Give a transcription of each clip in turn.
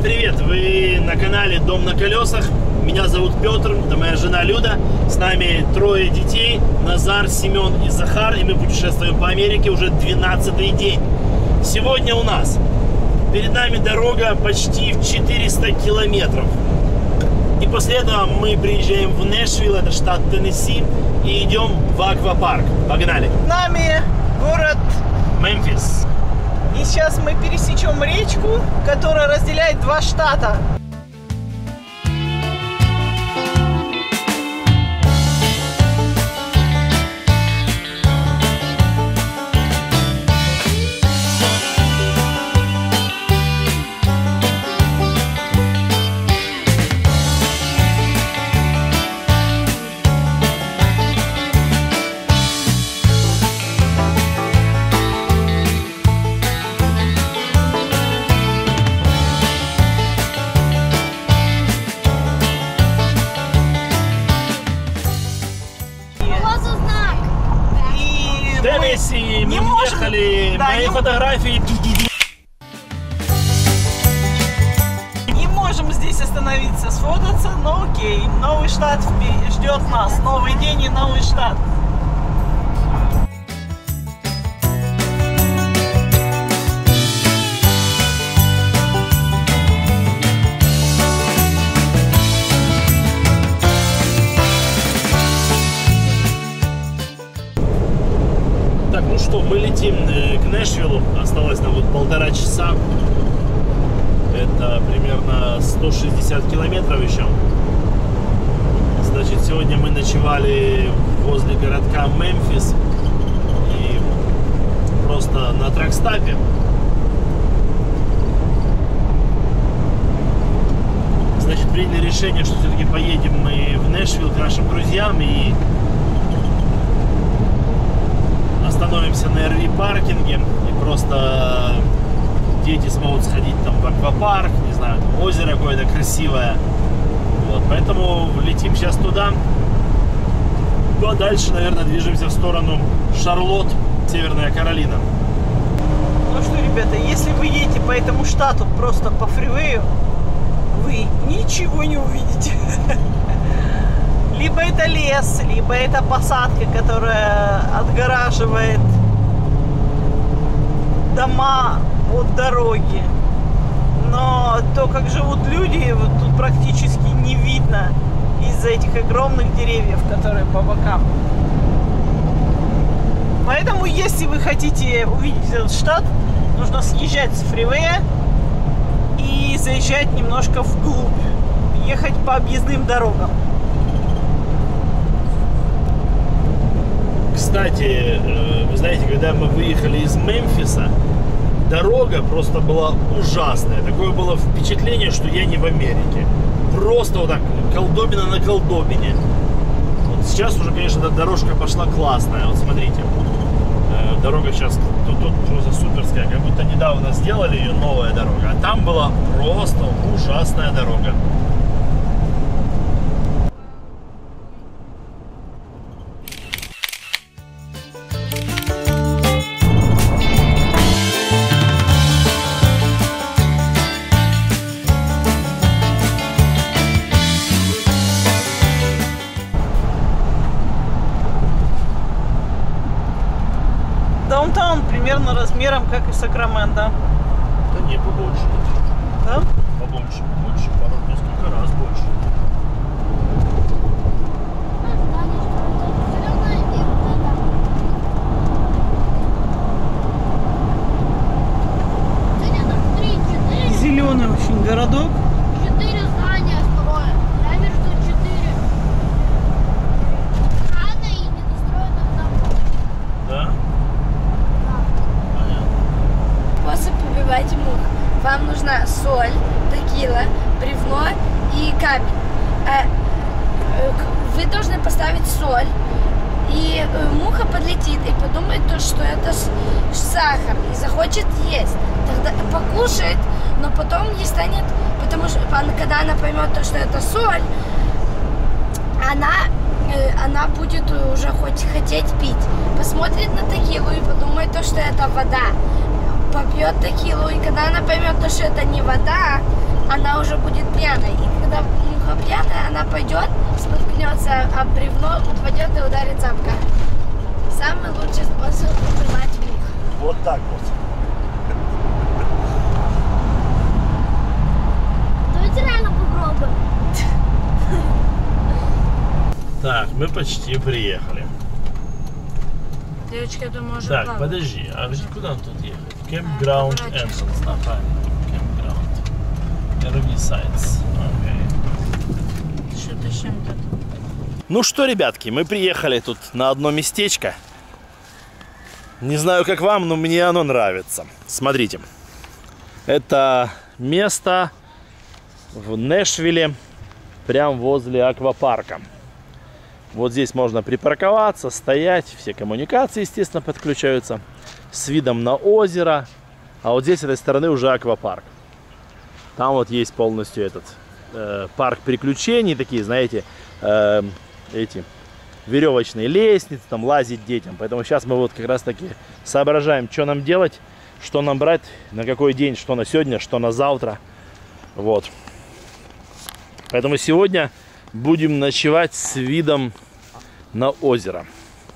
привет! Вы на канале Дом на колесах. Меня зовут Петр, это моя жена Люда. С нами трое детей: Назар, Семен и Захар. И мы путешествуем по Америке уже 12-й день. Сегодня у нас перед нами дорога почти в 400 километров. И после этого мы приезжаем в Нэшвилл, это штат Теннесси, и идем в аквапарк. Погнали! С нами город Мемфис. И сейчас мы пересечем речку, которая разделяет два штата. Теннесси, мы ехали, да, мои фотографии. Не можем здесь остановиться, сфотаться, но окей. Новый штат ждет нас, новый день и новый штат. Так, ну что, мы летим к Нэшвиллу. Осталось нам вот 1,5 часа. Это примерно 160 километров еще. Значит, сегодня мы ночевали возле городка Мемфис. И просто на тракстапе. Значит, приняли решение, что все-таки поедем мы в Нэшвилл к нашим друзьям и остановимся на RV-паркинге, и просто дети смогут сходить там в аквапарк, не знаю, там озеро какое-то красивое. Вот, поэтому летим сейчас туда. Ну а дальше, наверное, движемся в сторону Шарлотт, Северная Каролина. Ну что, ребята, если вы едете по этому штату просто по фривею, вы ничего не увидите. Либо это лес, либо это посадка, которая отгораживает дома от дороги. Но то, как живут люди, вот тут практически не видно из-за этих огромных деревьев, которые по бокам. Поэтому, если вы хотите увидеть этот штат, нужно съезжать с фривея и заезжать немножко вглубь, ехать по объездным дорогам. Кстати, вы знаете, когда мы выехали из Мемфиса, дорога просто была ужасная. Такое было впечатление, что я не в Америке. Просто вот так, колдобина на колдобине. Вот сейчас уже, конечно, дорожка пошла классная. Вот смотрите, дорога сейчас тут просто суперская, как будто недавно сделали ее, новая дорога. А там была просто ужасная дорога. Даунтаун примерно размером, как и Сакраменто. Да не, побольше. Да? Побольше, порой несколько раз больше. Зеленый очень городок. 4 здания строят. Я вижу, что 4. Рано и недостроенных домов. Да? Понятно. Способ убивать мух. Вам нужна соль, текила, бревно и камень. Вы должны поставить соль, и муха подлетит и подумает, что это сахар, и захочет есть. Тогда покушает, но потом ей станет, потому что когда она поймет, что это соль, она будет уже хотеть пить. Посмотрит на текилу и подумает, что это вода. Попьет текилу, и когда она поймет, что это не вода, она уже будет пьяной. И когда муха пьяная, она пойдет, споткнется об бревно, упадет и ударится об камень. Самый лучший способ поймать мух. Вот так вот. Давайте реально попробуем. Так, мы почти приехали. Девочка, я думаю, уже Так, плавает. подожди, а куда нам тут ехать? Campground Entrance, да, правильно. Campground. RV Sites. Окей. Что-то с чем-то. Ну что, ребятки, мы приехали тут на одно местечко. Не знаю, как вам, но мне оно нравится. Смотрите. Это место в Нэшвилле, прям возле аквапарка. Вот здесь можно припарковаться, стоять, все коммуникации, естественно, подключаются с видом на озеро. А вот здесь с этой стороны уже аквапарк. Там вот есть полностью этот парк приключений, такие, знаете, эти веревочные лестницы, там лазить детям. Поэтому сейчас мы вот как раз таки соображаем, что нам делать, что нам брать, на какой день, что на сегодня, что на завтра. Вот. Поэтому сегодня будем ночевать с видом на озеро.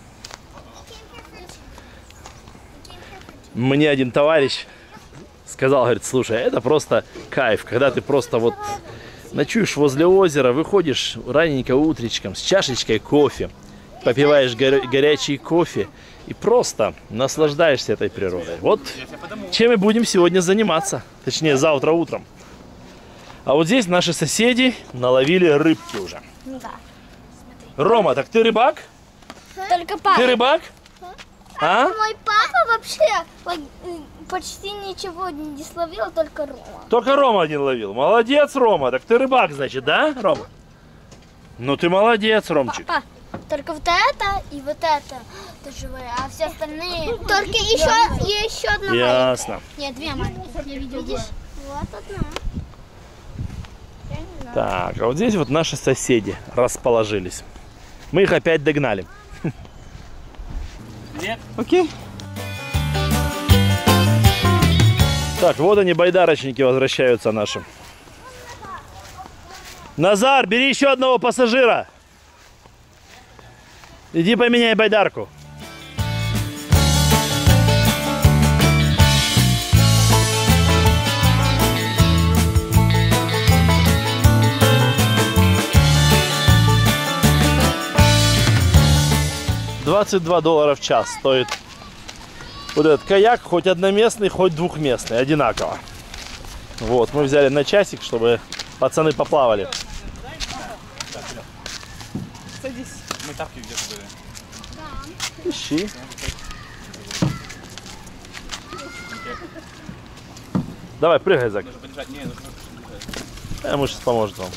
Мне один товарищ сказал, говорит, слушай, это просто кайф, когда ты просто вот ночуешь возле озера, выходишь раненько утречком с чашечкой кофе, попиваешь горячий кофе и просто наслаждаешься этой природой. Вот чем и будем сегодня заниматься, точнее завтра утром. А вот здесь наши соседи наловили рыбки уже. Да. Рома, так ты рыбак? Только папа. Ты рыбак? А? Мой папа вообще почти ничего не словил, только Рома. Только Рома один ловил. Молодец, Рома. Так ты рыбак, значит, да, Рома? Ну ты молодец, Ромчик. Папа, только вот это и вот это живые, а все остальные... Только еще одна Ясно. маленькая. Нет, две маленькие. Я видел. Видишь? Вот одна. Так, а вот здесь вот наши соседи расположились. Мы их опять догнали. Нет. Окей. Так, вот они, байдарочники, возвращаются наши. Назар, бери еще одного пассажира. Иди поменяй байдарку. $22 в час стоит вот этот каяк, хоть одноместный, хоть двухместный, одинаково. Вот, мы взяли на часик, чтобы пацаны поплавали. Садись. Мы тапки где-то были. Ищи. Давай, прыгай, Зак. Нужно подержать. Не, нужно подержать. Муж сейчас поможет вам.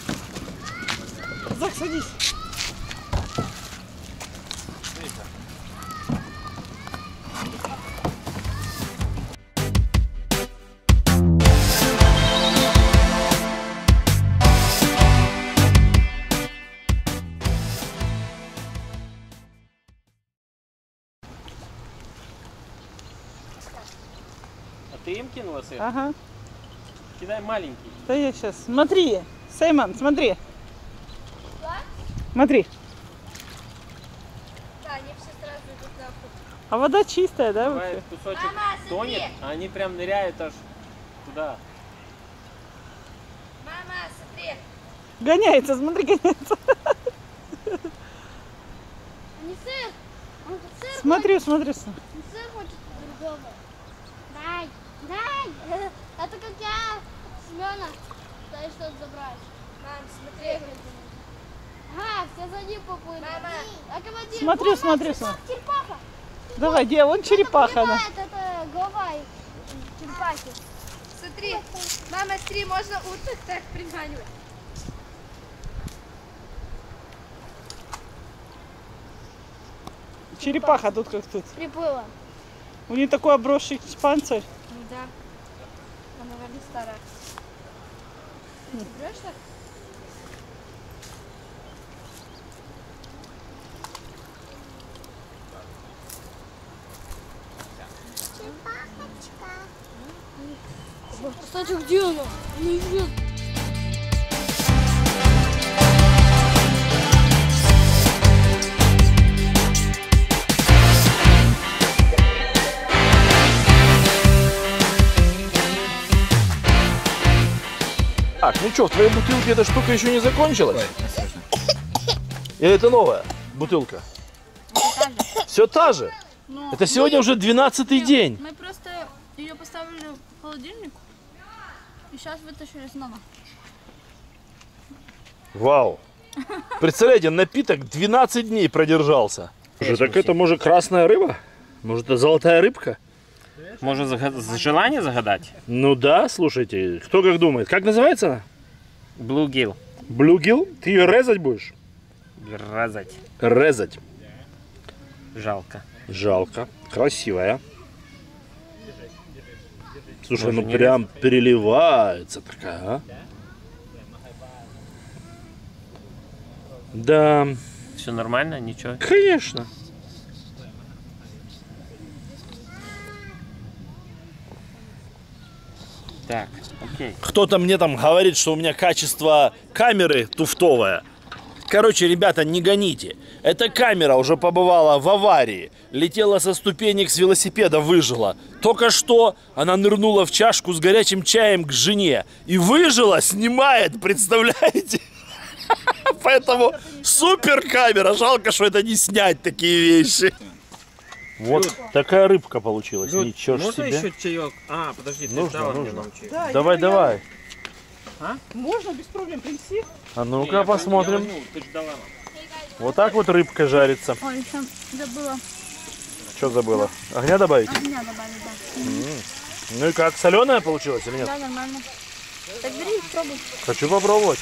Зак, садись. Ты им кинула сыр? Ага. Кидай маленький. Да я сейчас. Смотри, Сеймон, смотри. Смотри. Да, они все сразу идут нахуй. А вода чистая, да? Бывает, вообще? кусочек Мама, смотри. тонет, а они прям ныряют аж туда. Мама, смотри. Гоняется, смотри, гоняется. Не сыр. Он тут сыр Смотри, смотри. хочет. Сыр хочет другого. Дай, дай. Это как я Семена пытаюсь что-то забрать. Мам, смотри. Ага, все за ним поплыли. Мама. А командир, Смотри, вот, смотри, вот, смотри. черепаха. Давай, где? Вон черепаха, да. Это голова черепахи. Смотри. Мама, смотри, можно уток так приманивать. Черепаха тут как тут. Приплыла. У нее такой обросший панцирь. Ну да. Она, наверное, старая. Ты берешь так? Кстати, где она? Не видно. Так, ну что, в твоей бутылке эта штука еще не закончилась? Или это новая бутылка? Все та же? Это сегодня уже 12-й день. Мы просто ее поставили в холодильник и сейчас вытащили снова. Вау. Представляете, напиток 12 дней продержался. Слушай, так это может красная рыба? Может это золотая рыбка? Может желание загадать? Ну да, слушайте, кто как думает. Как называется она? Bluegill. Bluegill? Ты ее резать будешь? Резать. Резать. Жалко. Жалко. Красивая. Слушай, Может, ну не прям переливается такая, а? Да, Все нормально? Ничего? конечно. Так, окей. Кто-то мне там говорит, что у меня качество камеры туфтовое. Короче, ребята, не гоните. Эта камера уже побывала в аварии. Летела со ступенек с велосипеда, выжила. Только что она нырнула в чашку с горячим чаем к жене. И выжила, снимает, представляете? Поэтому супер камера. Жалко, что это не снять такие вещи. Вот такая рыбка получилась. Ничего ж можно себе. еще чаек? А, подожди, ты Нужно, ждала мне нужно. нам чаек. Да, Давай, давай. Можно без проблем принести? А Не, ну-ка я посмотрим. возьму, ты ждала. Вот так вот рыбка жарится. Ой, еще забыла Что забыла? Огня добавить? огня добавить, да. Ну и как, соленая получилась или нет? Да, нормально. Так бери, пробуй. Хочу попробовать.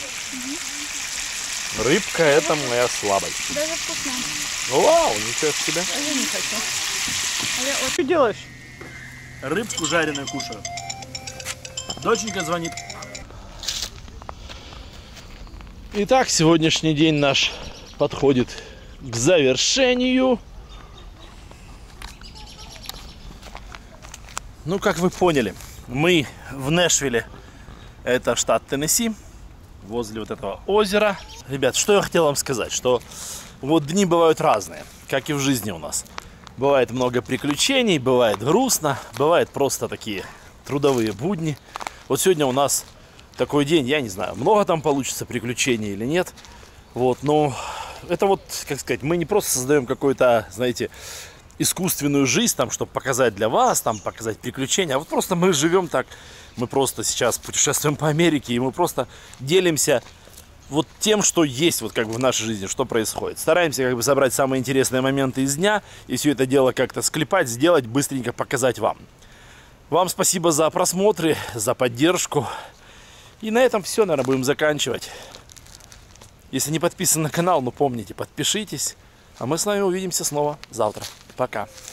Рыбка это моя слабость. Даже вкусно. Вау, ничего себе. Я не хочу. Что делаешь? Рыбку жареную кушаю. Доченька звонит. Итак, сегодняшний день наш подходит к завершению. Ну, как вы поняли, мы в Нэшвилле, это штат Теннесси, возле вот этого озера. Ребят, что я хотел вам сказать, что вот дни бывают разные, как и в жизни у нас. Бывает много приключений, бывает грустно, бывает просто такие трудовые будни. Вот сегодня у нас такой день, я не знаю, много там получится приключений или нет. Вот, но это вот, как сказать, мы не просто создаем какую-то, знаете, искусственную жизнь, там, чтобы показать для вас, там, показать приключения. А вот просто мы живем так, мы просто сейчас путешествуем по Америке, и мы просто делимся вот тем, что есть вот как бы в нашей жизни, что происходит. Стараемся как бы собрать самые интересные моменты из дня и все это дело как-то склепать, сделать, быстренько показать вам. Вам спасибо за просмотры, за поддержку. И на этом все, наверное, будем заканчивать. Если не подписаны на канал, ну помните, подпишитесь. А мы с вами увидимся снова завтра. Пока.